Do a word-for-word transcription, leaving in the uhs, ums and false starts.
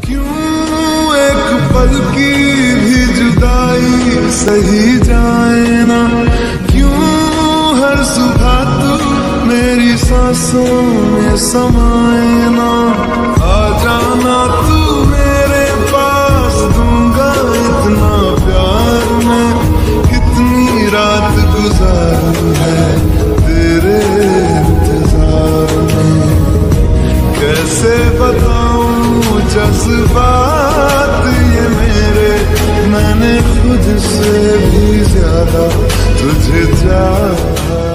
क्यों एक पल की भी जुदाई सही जाए ना, क्यों हर सुबह तू मेरी सांसों में समाए ना। आ जाना तू मेरे पास, दूंगा इतना प्यार मैं, कितनी रात गुजारूं है तेरे इंतजार में। कैसे बताऊं जज्बात ये मेरे, मैंने खुद से भी ज्यादा तुझे चाहा।